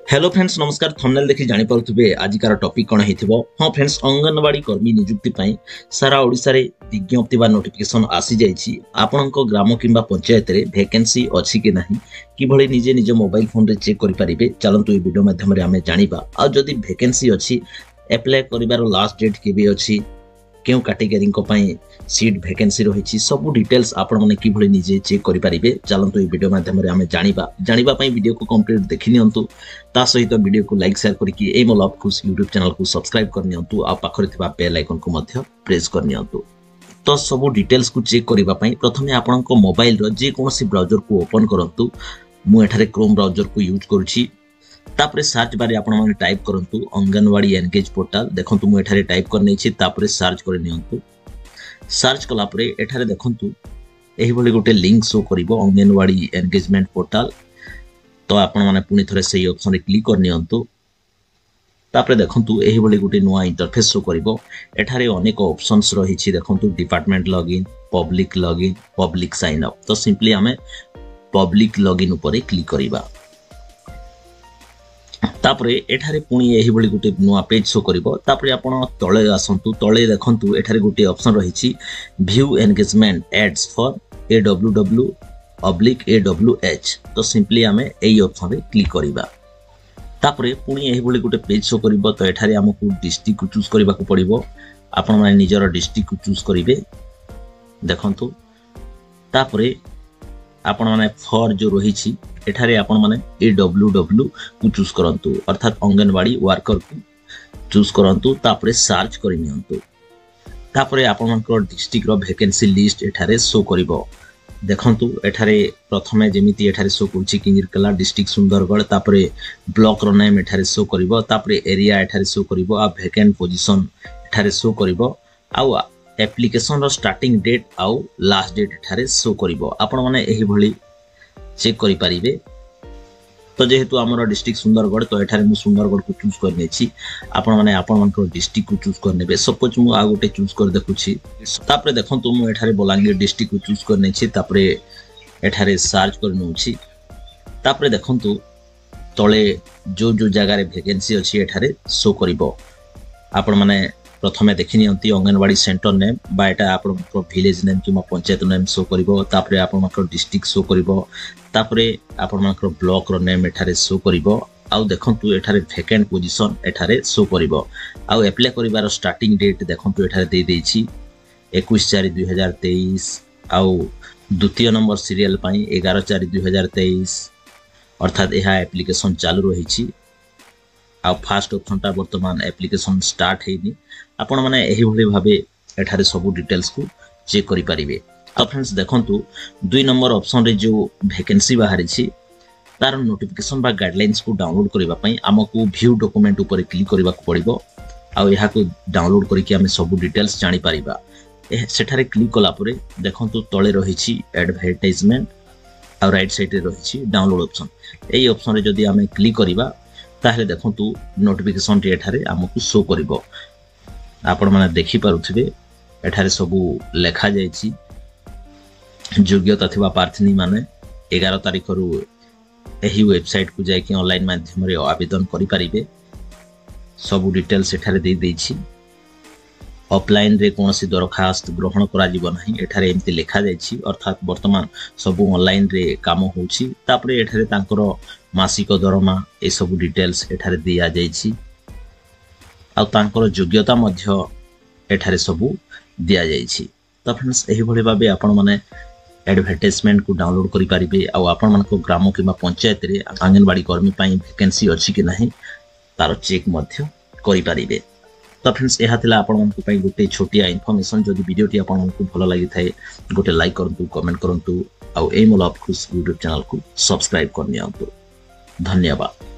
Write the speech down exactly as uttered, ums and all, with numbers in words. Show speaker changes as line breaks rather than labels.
Hello friends नमस्कार। Thumbnail देखि जानि पारुथिबे आजिकार टॉपिक कोन हेथिबो। हां फ्रेंड्स, अंगनवाड़ी कर्मी नियुक्ति पई सारा ओडिसा रे विज्ञप्ति बा नोटिफिकेशन आसी जाईछि। आपनको ग्राम किंबा पंचायत रे वैकेंसी अछि कि नाही कि भली निजे निजे मोबाइल फोन रे चेक करि परिबे। चलंतु ए वीडियो माध्यम रे हमें जानिबा। आ जदि वैकेंसी अछि अप्लाई करिवार लास्ट डेट केबे अछि, केउ कैटेगरी को पई सीट वैकेंसी रहिछि, सब डिटेल्स आपण माने कि भली निजे चेक करि परिबे। चलंतु ए वीडियो माध्यम रे हमें जानिबा। जानिबा पई वीडियो को कंप्लीट देखि नियंतु। ता सहित वीडियो को लाइक शेयर करके ए मोल ऑफ खुश यूट्यूब चैनल को सब्सक्राइब कर नियंतु। आ पाखरे थिबा बेल आइकन को मध्य प्रेस कर नियंतु। तो सब डिटेल्स को चेक करिबा पई प्रथमे आपण को मोबाइल रो जे कोनोसी ब्राउजर को ओपन करंतु। मु एठारे क्रोम ब्राउजर को यूज करूछि। तापरे सर्च बारे आपण माने टाइप करंतु अंगनवाड़ी एनगेज पोर्टल। देखंतु मु एठारे टाइप कर नैछि। तापरे सर्च कर नियंतु। सर्च कला परे एठारे देखंतु एही भली गोटे लिंक शो करिवो अंगनवाड़ी एनगेजमेंट पोर्टल। तो आपण माने पुनी थरे सेही ऑप्शन रे क्लिक कर नियंतु। तापरे देखंतु एही भली गोटे नुवा इंटरफेस शो करिवो। एठारे अनेक ऑप्शंस रहिछि। देखंतु department login, public login, public sign up. तो सिंपली हमें पब्लिक लॉगिन ऊपर क्लिक करिबा। तापरे एठारे पुनी एही भली गोटे नुवा पेज शो करिवो। तापरे आपण तळे आसंतु। तळे देखंतु एठारे गोटे ऑप्शन रहिछि view engagement ads for A W W oblique A W H. तो सिंपली हमें एही ऑप्शन रे क्लिक करिबा। तापरे पुनी एही भली गोटे पेज शो करिवो। तो एठारे हमकु डिस्ट्रिक्ट को चूज करबा को पड़िवो। आपण माने निजर डिस्ट्रिक्ट को चूज करिवे। देखंतु तापरे आपण माने फॉर जो रहिछि एठारे आपण माने ए डब्ल्यू डब्ल्यू को चूज करंतु, अर्थात अंगनवाड़ी वर्कर को चूज करंतु। तापरे सर्च करि नियंतु। तापरे आपण मानकर डिस्ट्रिक्ट रो वैकेंसी लिस्ट एठारे शो करिवो। देखंतु एठारे प्रथमे जेमिति एठारे शो करछि किंजिरकला डिस्ट्रिक्ट सुंदरगढ़। तापरे ब्लॉक रो नेम एठारे शो करिवो। तापरे एरिया एठारे शो करिवो। आ वैकेंट पोजीशन एठारे शो करिवो। आ एप्लीकेशन रो स्टार्टिंग डेट आउ लास्ट डेट एठारे शो करिवो। आपण माने एही भली चेक करि परिबे। तो जेहेतु हमर डिस्ट्रिक्ट सुंदरगढ़, तो एठारे मु सुंदरगढ़ को चूज करने छी। आपण माने आपण मानकर डिस्ट्रिक्ट को चूज करनेबे। सपोज मु आ गोटे चूज कर देखुछि। तापरे देखंतु मु एठारे बलांगीर डिस्ट्रिक्ट को चूज करने छी। तापरे एठारे सर्च कर नउछि। तापरे देखंतु तळे जो जो जगह रे वैकेंसी अछि एठारे शो करिवो। आपण माने प्रथमे देखि नियंती अंगनवाड़ी सेंटर नेम बा एटा आपण विलेज नेम किमा पंचायत नेम शो करिवो। तापरे आपण डिस्ट्रिक्ट शो करिवो। तापरे आपण ब्लॉक रो नेम एठारे शो करिवो। आउ देखंतु एठारे वैकेंट पोजीशन एठारे शो करिवो। आउ अप्लाई करिवार स्टार्टिंग डेट देखंतु एठारे दे देछि इक्कीस चार दो हज़ार तेईस। आउ द्वितीय नंबर सीरियल पई ग्यारह चार दो हज़ार तेईस, अर्थात एहा एप्लीकेशन चालू रहिछि। आ फास्ट ऑप्शन ता वर्तमान एप्लीकेशन स्टार्ट हेनी। आपण माने एही भली भाबे एठारे सब डिटेल्स को चेक करि परिबे। तो फ्रेंड्स देखंतु दुई नंबर ऑप्शन रे जो वैकेंसी बाहरी छी तार नोटिफिकेशन बा गाइडलाइंस को डाउनलोड करबा पई हमकु व्यू डॉक्यूमेंट ऊपर क्लिक करबा को पड़िबो। आ एहा को डाउनलोड करके हमें सब डिटेल्स जानि परिबा। ए सेठारे क्लिक कला परे देखंतु तळे रहिछि एडवर्टाइजमेंट आ राइट साइड रे रहिछि डाउनलोड ऑप्शन। एई ऑप्शन रे जदी हमें क्लिक करबा ताहले देखंतु नोटिफिकेशन रे एठारे हमकु शो करिवो। आपण माने देखि पारुथिबे एठारे सब लेखा जायछि योग्यता थिबा प्रार्थी माने ग्यारह तारिख रु एही वेबसाइट को जाय कि ऑनलाइन माध्यम रे आवेदन करि परिबे। सब डिटेल्स एठारे दे देछि। ऑफलाइन रे कोनोसी दरखास्त ग्रहण करा जिवो नाही एठारे एमति लेखा जायछि, अर्थात वर्तमान सब ऑनलाइन रे काम होछि। तापरे एठारे तांकर मासिक दरमा ए सब डिटेल्स एठारे दिया जायछि। आ तांकर योग्यता मध्य एठारे सब दिया जायछि। तो फ्रेंड्स एही भली भाबे आपण माने एडवर्टाइजमेंट को डाउनलोड करि परिबे। आ आपण मानको ग्राम किबा पंचायत रे आंगनवाड़ी कर्मी पई वैकेंसी अछि कि नाही तार चेक मध्य करि परिबे। तो फ्रेंड्स एहा थिला आपण मानको पई गोटे छोटिया इन्फॉर्मेशन। जदि वीडियो टी आपण मानको भलो लागि थाए गोटे लाइक करंतु, कमेंट करंतु। आ ए मोल ऑफ खुश यूट्यूब चैनल को सब्सक्राइब कर नियंतु। धन्यवाद।